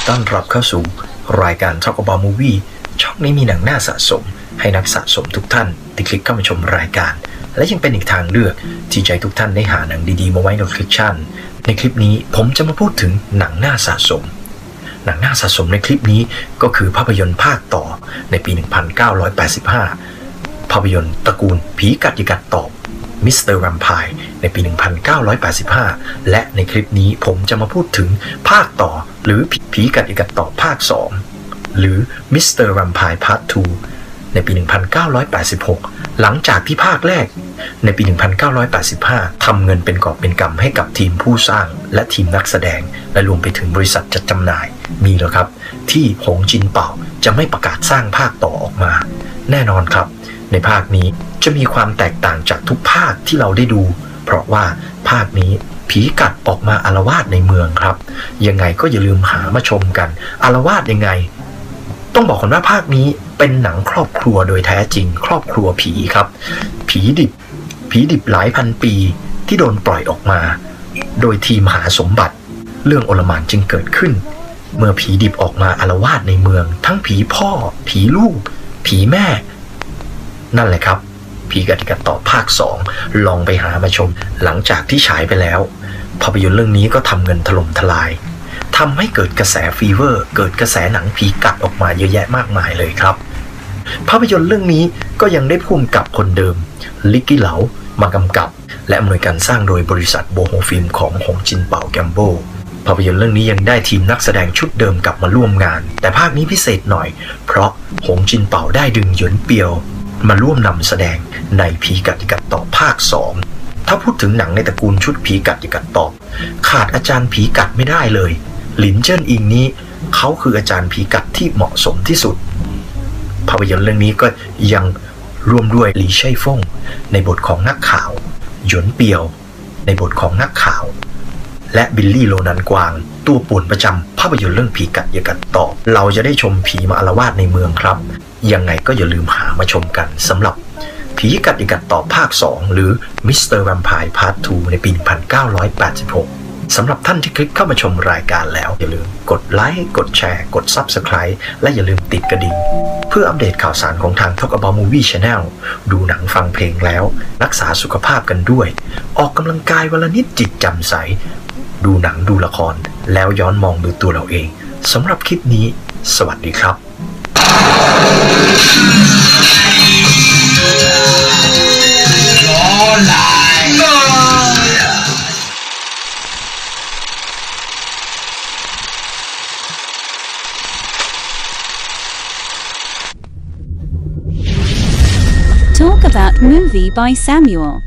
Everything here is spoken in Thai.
ต้อนรับเข้าสู่รายการ Talk About Movie ช่องนี้มีหนังน่าสะสมให้นักสะสมทุกท่านที่คลิกเข้ามาชมรายการและยังเป็นอีกทางเลือกที่จะให้ทุกท่านได้หาหนังดีๆมาไว้ในคลิปชั่นในคลิปนี้ผมจะมาพูดถึงหนังน่าสะสมหนังน่าสะสมในคลิปนี้ก็คือภาพยนตร์ภาคต่อในปี 1985 ภาพยนตร์ตระกูลผีกัดยิกัดตอบมิสเตอร์แวมไพร์ในปี 1985 และในคลิปนี้ผมจะมาพูดถึงภาคต่อหรือผีกัดยิกัดตอบภาค 2 หรือมิสเตอร์แวมไพร์พาร์ท 2 ในปี 1986 หลังจากที่ภาคแรกในปี 1985 ทำเงินเป็นกอบเป็นกำให้กับทีมผู้สร้างและทีมนักแสดงและรวมไปถึงบริษัทจัดจำหน่ายมีแล้วครับที่หงจินเป่าจะไม่ประกาศสร้างภาคต่อออกมาแน่นอนครับในภาคนี้จะมีความแตกต่างจากทุกภาคที่เราได้ดูเพราะว่าภาคนี้ผีกัดออกมาอาละวาดในเมืองครับยังไงก็อย่าลืมหามาชมกันอาละวาดยังไงต้องบอกก่อนว่าภาคนี้เป็นหนังครอบครัวโดยแท้จริงครอบครัวผีครับผีดิบหลายพันปีที่โดนปล่อยออกมาโดยทีมหาสมบัติเรื่องโอลหม่านจึงเกิดขึ้นเมื่อผีดิบออกมาอาละวาดในเมืองทั้งผีพ่อผีลูกผีแม่นั่นแหละครับผีกัดยิกัดตอบภาค 2ลองไปหามาชมหลังจากที่ฉายไปแล้วภาพยนตร์เรื่องนี้ก็ทำเงินถล่มทลายทำให้เกิดกระแสฟีเวอร์เกิดกระแสหนังผีกัดออกมาเยอะแยะมากมายเลยครับภาพยนตร์เรื่องนี้ก็ยังได้พุ่มกับคนเดิมลิกกี้เหลามากำกับและอำนวยการสร้างโดยบริษัทโบโฮฟิล์มของหงจินเป่าแกมโบภาพยนตร์เรื่องนี้ยังได้ทีมนักแสดงชุดเดิมกลับมาร่วมงานแต่ภาคนี้พิเศษหน่อยเพราะหงจินเป่าได้ดึงหยวนเปียวมาร่วมนำแสดงในผีกัดยิกัดตอบภาค 2ถ้าพูดถึงหนังในตระกูลชุดผีกัดยิกัดตอบขาดอาจารย์ผีกัดไม่ได้เลยหลินเจิ้นอิงนี้เขาคืออาจารย์ผีกัดที่เหมาะสมที่สุดภาพยนตร์เรื่องนี้ก็ยังร่วมด้วยหลี่ไช่ฟ่งในบทของนักข่าวหยวนเปียวในบทของนักข่าวและบิลลี่โลนันกวางตัวป่วนประจำภาพยนตร์เรื่องผีกัดยิกัดตอบเราจะได้ชมผีมาอาละวาดในเมืองครับยังไงก็อย่าลืมหามาชมกันสำหรับผีกัดยิกัดตอบภาค 2 หรือมิสเตอร์แวมไพร์พาร์ท 2 ในปี 1986 สำหรับท่านที่คลิกเข้ามาชมรายการแล้วอย่าลืมกดไลค์กดแชร์กด Subscribe และอย่าลืมติดกระดิ่งเพื่ออัปเดตข่าวสารของทาง Talk About Movie Channel ดูหนังฟังเพลงแล้วรักษาสุขภาพกันด้วยออกกำลังกายวันละนิดจิตจำใสดูหนังดูละครแล้วย้อนมองดูตัวเราเองสำหรับคลิปนี้สวัสดีครับ Talk About Movie by Samuel